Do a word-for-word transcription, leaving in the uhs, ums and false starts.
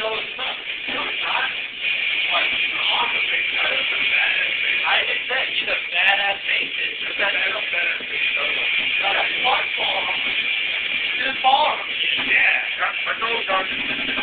No, it's not. No, it's not. What? I'm a big guy. That's a badass bassist. I just said he's a badass bassist. He's a badass bassist. Got a smartphone. He's a farm. Yeah. I told Doctor